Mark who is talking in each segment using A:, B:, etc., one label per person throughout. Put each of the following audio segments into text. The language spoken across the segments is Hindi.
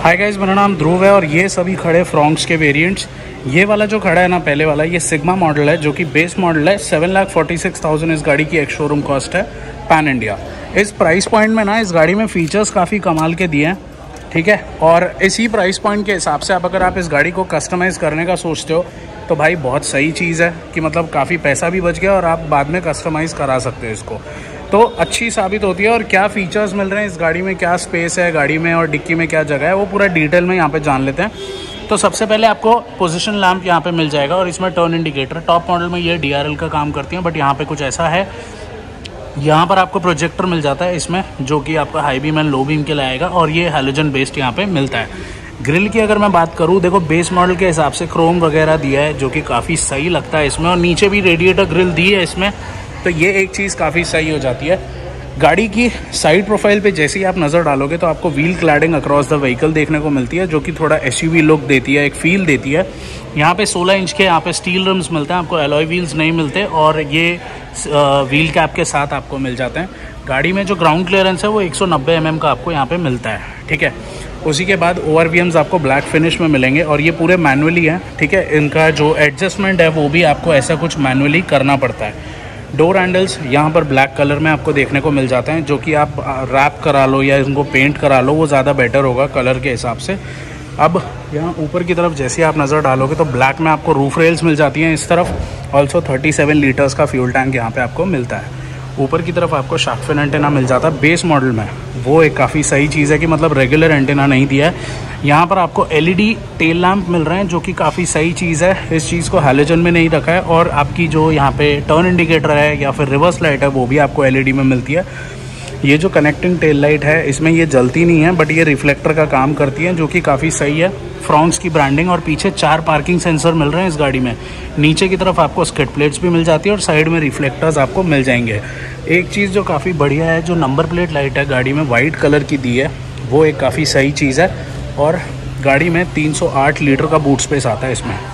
A: हाय गाइस, मेरा नाम ध्रुव है और ये सभी खड़े फ्रॉन्क्स के वेरिएंट्स। ये वाला जो खड़ा है ना, पहले वाला, ये सिग्मा मॉडल है जो कि बेस मॉडल है। 7,46,000 इस गाड़ी की एक्स शोरूम कॉस्ट है पैन इंडिया। इस प्राइस पॉइंट में ना इस गाड़ी में फीचर्स काफ़ी कमाल के दिए हैं, ठीक है। और इसी प्राइस पॉइंट के हिसाब से अगर आप इस गाड़ी को कस्टमाइज़ करने का सोचते हो तो भाई बहुत सही चीज़ है कि मतलब काफ़ी पैसा भी बच गया और आप बाद में कस्टमाइज़ करा सकते हो इसको, तो अच्छी साबित होती है। और क्या फ़ीचर्स मिल रहे हैं इस गाड़ी में, क्या स्पेस है गाड़ी में और डिक्की में क्या जगह है, वो पूरा डिटेल में यहाँ पे जान लेते हैं। तो सबसे पहले आपको पोजीशन लैंप यहाँ पे मिल जाएगा और इसमें टर्न इंडिकेटर। टॉप मॉडल में ये DRL का काम करती हैं, बट यहाँ पे कुछ ऐसा है। यहाँ पर आपको प्रोजेक्टर मिल जाता है इसमें, जो कि आपका high beam and low beam के लाएगा, और ये हैलोजन बेस्ड यहाँ पे मिलता है। ग्रिल की अगर मैं बात करूँ, देखो बेस मॉडल के हिसाब से क्रोम वगैरह दिया है जो कि काफ़ी सही लगता है इसमें, और नीचे भी रेडिएटर ग्रिल दी है इसमें, तो ये एक चीज़ काफ़ी सही हो जाती है। गाड़ी की साइड प्रोफाइल पे जैसे ही आप नज़र डालोगे तो आपको wheel cladding across the vehicle देखने को मिलती है, जो कि थोड़ा SUV लुक देती है, एक फील देती है। यहाँ पे 16 इंच के यहाँ पे स्टील रिम्स मिलते हैं, आपको एलॉय व्हील्स नहीं मिलते, और ये व्हील कैप के साथ आपको मिल जाते हैं। गाड़ी में जो ग्राउंड क्लियरेंस है वो 190 mm का आपको यहाँ पे मिलता है, ठीक है। उसी के बाद ORVMs आपको ब्लैक फिनिश में मिलेंगे और ये पूरे मैनुअली हैं, ठीक है। इनका जो एडजस्टमेंट है वो भी आपको ऐसा कुछ मैनुअली करना पड़ता है। डोर हैंडल्स यहाँ पर ब्लैक कलर में आपको देखने को मिल जाते हैं, जो कि आप रैप करा लो या इनको पेंट करा लो, वो ज़्यादा बेटर होगा कलर के हिसाब से। अब यहाँ ऊपर की तरफ जैसे आप नज़र डालोगे तो ब्लैक में आपको रूफ रेल्स मिल जाती हैं इस तरफ। ऑल्सो 37 लीटर्स का फ्यूल टैंक यहाँ पे आपको मिलता है। ऊपर की तरफ आपको शार्क फिन एंटेना मिल जाता है बेस मॉडल में, वो एक काफ़ी सही चीज़ है कि मतलब रेगुलर एंटेना नहीं दिया है। यहाँ पर आपको LED टेल लैंप मिल रहे हैं, जो कि काफ़ी सही चीज़ है। इस चीज़ को हैलोजन में नहीं रखा है। और आपकी जो यहाँ पे टर्न इंडिकेटर है या फिर रिवर्स लाइट है वो भी आपको LED में मिलती है। ये जो कनेक्टिंग टेल लाइट है इसमें ये जलती नहीं है, बट ये रिफ्लेक्टर का काम करती है, जो कि काफ़ी सही है। फ्रॉन्क्स की ब्रांडिंग, और पीछे 4 पार्किंग सेंसर मिल रहे हैं इस गाड़ी में। नीचे की तरफ आपको स्किड प्लेट्स भी मिल जाती है और साइड में रिफ्लेक्टर्स आपको मिल जाएंगे। एक चीज़ जो काफ़ी बढ़िया है, जो नंबर प्लेट लाइट है गाड़ी में वाइट कलर की दी है, वो एक काफ़ी सही चीज़ है। और गाड़ी में 308 लीटर का बूट स्पेस आता है इसमें।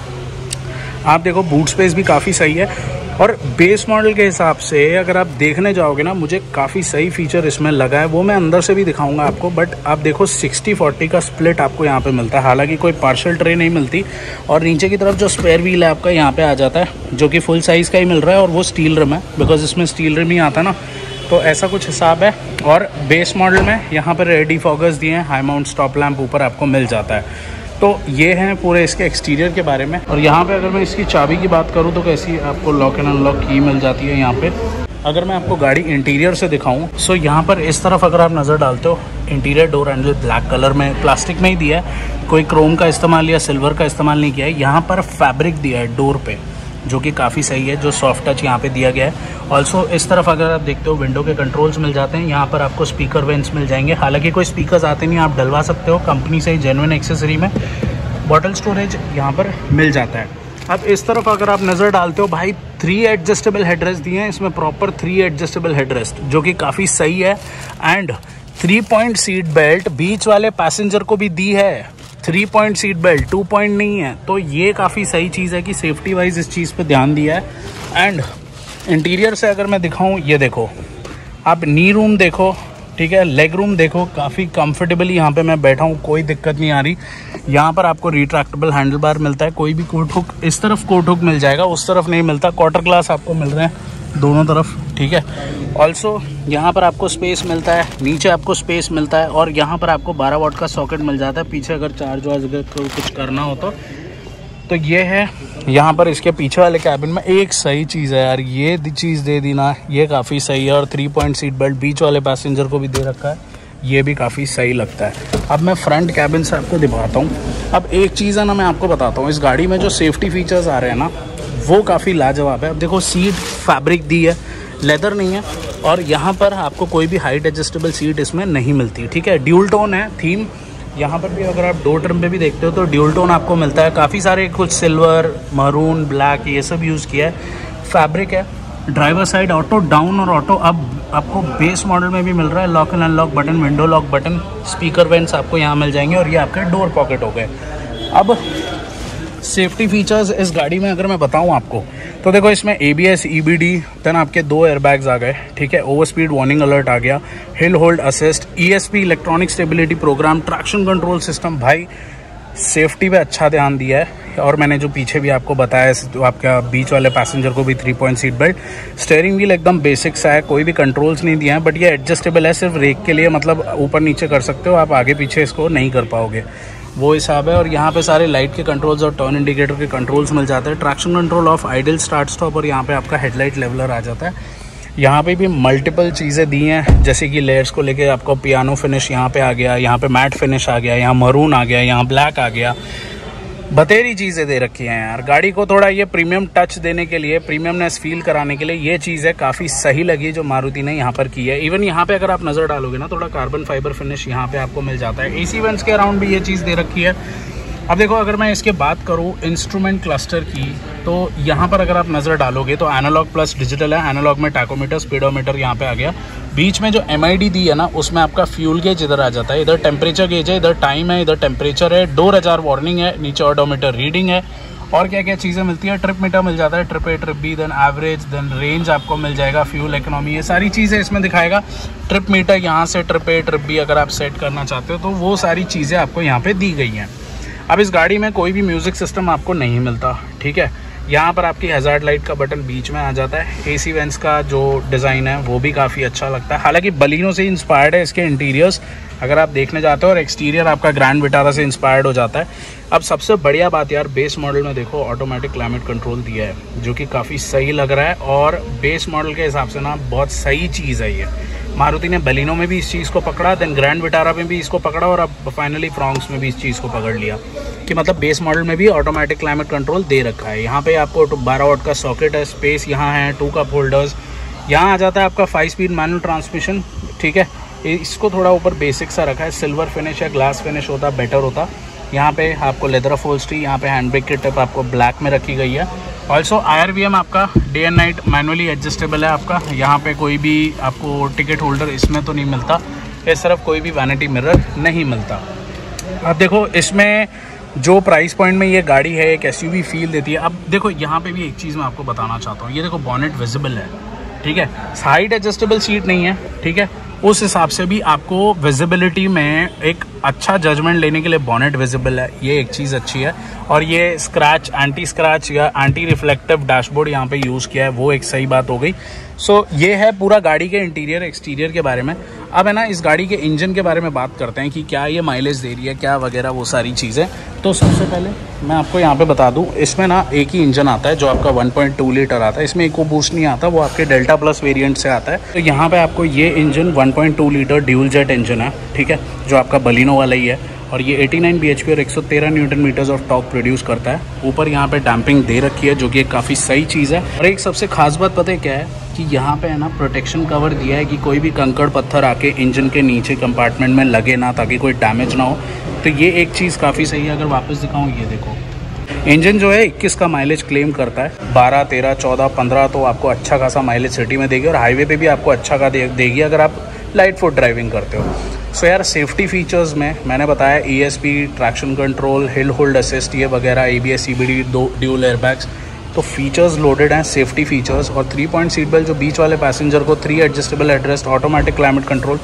A: आप देखो बूट स्पेस भी काफ़ी सही है। और बेस मॉडल के हिसाब से अगर आप देखने जाओगे ना, मुझे काफ़ी सही फीचर इसमें लगा है, वो मैं अंदर से भी दिखाऊंगा आपको। बट आप देखो 60-40 का स्प्लिट आपको यहाँ पे मिलता है, हालांकि कोई पार्शियल ट्रे नहीं मिलती। और नीचे की तरफ जो स्पेयर व्हील है आपका यहाँ पे आ जाता है, जो कि फुल साइज़ का ही मिल रहा है, और वो स्टील रिम है, बिकॉज इसमें स्टील रिम ही आता है ना, तो ऐसा कुछ हिसाब है। और बेस मॉडल में यहाँ पर डिफॉगर्स दिए हैं, हाई माउंट स्टॉप लैम्प ऊपर आपको मिल जाता है। तो ये हैं पूरे इसके एक्सटीरियर के बारे में। और यहाँ पे अगर मैं इसकी चाबी की बात करूँ तो कैसी आपको लॉक एंड अनलॉक की मिल जाती है यहाँ पे। अगर मैं आपको गाड़ी इंटीरियर से दिखाऊँ, सो यहाँ पर इस तरफ अगर आप नज़र डालते हो, interior door handle black colour में प्लास्टिक में ही दिया है, कोई क्रोम का इस्तेमाल या सिल्वर का इस्तेमाल नहीं किया है। यहाँ पर फैब्रिक दिया है डोर पे, जो कि काफ़ी सही है, जो सॉफ्ट टच यहाँ पे दिया गया है। ऑल्सो इस तरफ अगर आप देखते हो, विंडो के कंट्रोल्स मिल जाते हैं। यहाँ पर आपको स्पीकर वेंट्स मिल जाएंगे, हालांकि कोई स्पीकर्स आते नहीं, आप डलवा सकते हो कंपनी से ही, जेन्युइन एक्सेसरी में। बॉटल स्टोरेज यहाँ पर मिल जाता है। अब इस तरफ अगर आप नज़र डालते हो, भाई 3 एडजस्टेबल हेडरेस्ट दिए हैं इसमें, प्रॉपर 3 एडजस्टेबल हेडरेस्ट, जो कि काफ़ी सही है। एंड 3 पॉइंट सीट बेल्ट बीच वाले पैसेंजर को भी दी है। 3 पॉइंट सीट बेल्ट, 2 पॉइंट नहीं है, तो ये काफ़ी सही चीज़ है कि सेफ्टी वाइज इस चीज़ पे ध्यान दिया है। एंड इंटीरियर से अगर मैं दिखाऊं, ये देखो आप नी रूम देखो, ठीक है, लेग रूम देखो, काफ़ी कंफर्टेबली यहाँ पे मैं बैठा हूँ, कोई दिक्कत नहीं आ रही। यहाँ पर आपको रिट्रैक्टेबल हैंडल बार मिलता है, कोई भी कोट हुक, इस तरफ कोट हुक मिल जाएगा, उस तरफ नहीं मिलता। क्वार्टर ग्लास आपको मिल रहे हैं दोनों तरफ, ठीक है। ऑल्सो यहाँ पर आपको स्पेस मिलता है, नीचे आपको स्पेस मिलता है, और यहाँ पर आपको 12 वाट का सॉकेट मिल जाता है पीछे, अगर चार्ज वार्ज अगर कुछ करना हो तो ये है। यहाँ पर इसके पीछे वाले कैबिन में एक सही चीज़ है यार, ये चीज़ दे दी ना, ये काफ़ी सही है। और 3 पॉइंट सीट बेल्ट बीच वाले पैसेंजर को भी दे रखा है, ये भी काफ़ी सही लगता है। अब मैं फ्रंट कैबिन से आपको दिखाता हूँ। अब एक चीज़ है ना, मैं आपको बताता हूँ, इस गाड़ी में जो सेफ्टी फीचर्स आ रहे हैं ना, वो काफ़ी लाजवाब है। अब देखो सीट फैब्रिक दी है, लेदर नहीं है, और यहाँ पर आपको कोई भी हाइट एडजस्टेबल सीट इसमें नहीं मिलती, ठीक है। ड्यूल टोन है थीम। यहाँ पर भी अगर आप डोर ट्रिम पे भी देखते हो तो ड्यूल टोन आपको मिलता है, काफ़ी सारे, कुछ सिल्वर, मरून, ब्लैक, ये सब यूज़ किया है। फैब्रिक है। ड्राइवर साइड ऑटो डाउन और ऑटो अप आपको बेस मॉडल में भी मिल रहा है। Lock and unlock button, window lock button, speaker vents आपको यहाँ मिल जाएंगे, और ये आपके डोर पॉकेट हो गए। अब सेफ्टी फीचर्स इस गाड़ी में अगर मैं बताऊं आपको तो देखो इसमें ABS EBD देन आपके 2 एयरबैग्स आ गए, ठीक है, ओवर स्पीड वार्निंग अलर्ट आ गया, hill hold assist, ESP electronic stability program, traction control system. भाई सेफ्टी पे अच्छा ध्यान दिया है। और मैंने जो पीछे भी आपको बताया तो आपका बीच वाले पैसेंजर को भी 3 point seat belt. Steering wheel एकदम बेसिक सा है, कोई भी कंट्रोल्स नहीं दिया है, बट ये एडजस्टेबल है, सिर्फ रेक के लिए, मतलब ऊपर नीचे कर सकते हो आप, आगे पीछे इसको नहीं कर पाओगे, वो हिसाब है। और यहाँ पे सारे लाइट के कंट्रोल्स और टर्न इंडिकेटर के कंट्रोल्स मिल जाते हैं, traction control off idle start stop, और यहाँ पे आपका हेडलाइट लेवलर आ जाता है। यहाँ पे भी मल्टीपल चीज़ें दी हैं, जैसे कि लेयर्स को लेके आपको पियानो फिनिश यहाँ पे आ गया, यहाँ पे मैट फिनिश आ गया, यहाँ मरून आ गया, यहाँ ब्लैक आ गया, बतेरी चीज़ें दे रखी हैं यार। गाड़ी को थोड़ा ये प्रीमियम टच देने के लिए, प्रीमियमनेस फील कराने के लिए ये चीज़ है, काफ़ी सही लगी जो मारुति ने यहाँ पर की है। इवन यहाँ पे अगर आप नज़र डालोगे ना, थोड़ा कार्बन फाइबर फिनिश यहाँ पे आपको मिल जाता है। AC वेंट्स के अराउंड भी ये चीज़ दे रखी है। अब देखो अगर मैं इसके बात करूँ इंस्ट्रूमेंट क्लस्टर की, तो यहाँ पर अगर आप नज़र डालोगे तो एनालॉग प्लस डिजिटल है। एनालॉग में टैकोमीटर, स्पीडोमीटर यहाँ पे आ गया। बीच में जो MID दी है ना, उसमें आपका फ्यूल गेज इधर आ जाता है, इधर टेम्परेचर गेज है, इधर टाइम है, इधर टेम्परेचर है, डोर अजार वार्निंग है, नीचे ऑडोमीटर रीडिंग है, और क्या क्या चीज़ें मिलती है, ट्रिप मीटर मिल जाता है, trip A trip B, then average, then range आपको मिल जाएगा, फ्यूल इकोनॉमी, ये सारी चीज़ें इसमें दिखाएगा। ट्रिप मीटर यहाँ से ट्रिप A ट्रिप B अगर आप सेट करना चाहते हो तो वो सारी चीज़ें आपको यहाँ पे दी गई हैं। अब इस गाड़ी में कोई भी म्यूज़िक सिस्टम आपको नहीं मिलता, ठीक है। यहाँ पर आपकी हैज़ार्ड लाइट का बटन बीच में आ जाता है। AC वेंट्स का जो डिज़ाइन है वो भी काफ़ी अच्छा लगता है, हालांकि बलिनो से इंस्पायर्ड है इसके इंटीरियर्स अगर आप देखने जाते हो, और एक्सटीरियर आपका ग्रैंड विटारा से इंस्पायर्ड हो जाता है। अब सबसे बढ़िया बात यार, बेस मॉडल में देखो ऑटोमेटिक क्लाइमेट कंट्रोल दिया है, जो कि काफ़ी सही लग रहा है, और बेस मॉडल के हिसाब से ना बहुत सही चीज़ है ये। मारुति ने बलिनो में भी इस चीज़ को पकड़ा, देन ग्रैंड विटारा में भी इसको पकड़ा, और अब फाइनली फ्रॉन्क्स में भी इस चीज़ को पकड़ लिया कि मतलब बेस मॉडल में भी ऑटोमेटिक क्लाइमेट कंट्रोल दे रखा है। यहाँ पे आपको 12 वॉट का सॉकेट है, स्पेस यहाँ है, 2 कप होल्डर्स, यहाँ आ जाता है आपका 5 स्पीड मैनुअल ट्रांसमिशन, ठीक है। इसको थोड़ा ऊपर बेसिक सा रखा है, सिल्वर फिनिश या ग्लास फिनिश होता बेटर होता। यहाँ पे आपको लेदर अपहोल्स्ट्री, यहाँ पे हैंड ब्रेक की टिप आपको ब्लैक में रखी गई है। ऑल्सो IRVM आपका day and night manually adjustable है आपका। यहाँ पे कोई भी आपको टिकट होल्डर इसमें तो नहीं मिलता, इस तरफ कोई भी वैनिटी मिरर नहीं मिलता। अब देखो इसमें जो प्राइस पॉइंट में ये गाड़ी है, एक SUV फील देती है। अब देखो यहाँ पे भी एक चीज़ मैं आपको बताना चाहता हूँ, ये देखो बॉनेट विजिबल है, ठीक है, साइड एडजस्टेबल सीट नहीं है, ठीक है, उस हिसाब से भी आपको विजिबिलिटी में एक अच्छा जजमेंट लेने के लिए बॉनेट विजिबल है, ये एक चीज़ अच्छी है। और ये स्क्रैच, एंटी स्क्रैच या एंटी रिफ्लेक्टिव डैशबोर्ड यहाँ पे यूज़ किया है, वो एक सही बात हो गई। सो ये है पूरा गाड़ी के इंटीरियर एक्सटीरियर के बारे में। अब है ना इस गाड़ी के इंजन के बारे में बात करते हैं कि क्या ये माइलेज दे रही है, क्या वगैरह वो सारी चीज़ें। तो सबसे पहले मैं आपको यहाँ पे बता दूँ, इसमें ना एक ही इंजन आता है जो आपका 1.2 लीटर आता है, इसमें इको बूस्ट नहीं आता, वो आपके डेल्टा प्लस वेरिएंट से आता है। तो यहाँ पे आपको ये engine 1.2 litre dual jet engine है, ठीक है, जो आपका बलिनो वाला ही है, और ये 89 bhp और 113 newton metres of torque produce करता है। ऊपर यहाँ पे डैम्पिंग दे रखी है, जो कि एक काफ़ी सही चीज़ है। और एक सबसे खास बात पता है क्या है कि यहाँ पे है ना प्रोटेक्शन कवर दिया है कि कोई भी कंकड़ पत्थर आके इंजन के नीचे कंपार्टमेंट में लगे ना, ताकि कोई डैमेज ना हो। तो ये एक चीज़ काफ़ी सही है। अगर वापस दिखाऊँ, ये देखो इंजन जो है 21 का माइलेज क्लेम करता है, 12, 13, 14, 15 तो आपको अच्छा खासा माइलेज सिटी में देगी, और हाईवे पे भी आपको अच्छा खासा देगी अगर आप लाइट फुट ड्राइविंग करते हो। सो यार सेफ्टी फीचर्स में मैंने बताया ESP, traction control, hill hold assist, ये वगैरह, ABS EBD, 2 ड्यूल एयरबैग्स, तो फीचर्स लोडेड हैं, सेफ्टी फीचर्स। और 3 पॉइंट सीट बेल्ट जो बीच वाले पैसेंजर को, 3 adjustable headrest, automatic climate control.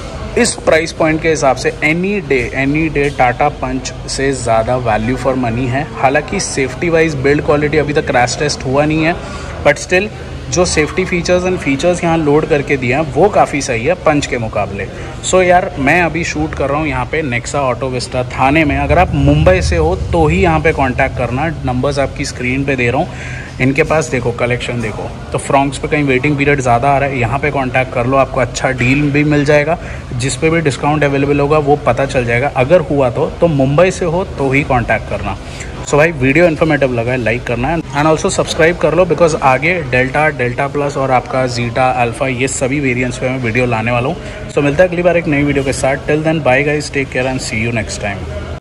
A: इस प्राइस पॉइंट के हिसाब से एनी डे टाटा पंच से ज़्यादा वैल्यू फॉर मनी है। हालांकि सेफ्टी वाइज बिल्ड क्वालिटी अभी तक क्रैश टेस्ट हुआ नहीं है, बट स्टिल जो सेफ्टी फीचर्स एंड फीचर्स यहाँ लोड करके दिए हैं वो काफ़ी सही है पंच के मुकाबले। सो यार मैं अभी शूट कर रहा हूँ यहाँ पे नेक्सा ऑटो विस्टा थाने में। अगर आप मुंबई से हो तो ही यहाँ पे कांटेक्ट करना, नंबर्स आपकी स्क्रीन पे दे रहा हूँ। इनके पास देखो कलेक्शन देखो, तो फ्रॉन्क्स पे कहीं वेटिंग पीरियड ज़्यादा आ रहा है, यहाँ पे कांटेक्ट कर लो, आपको अच्छा डील भी मिल जाएगा, जिस पे भी डिस्काउंट अवेलेबल होगा वो पता चल जाएगा। अगर हुआ तो मुंबई से हो तो ही कांटेक्ट करना। सो भाई वीडियो इन्फॉर्मेटिव लगा है, लाइक करना है एंड ऑल्सो सब्सक्राइब कर लो, बिकॉज आगे डेल्टा प्लस और आपका जीटा अल्फा ये सभी वेरिएंट्स पे मैं वीडियो लाने वाला हूँ। सो मिलता है अगली बार एक नई वीडियो के साथ। Till then bye guys, take care and see you next time.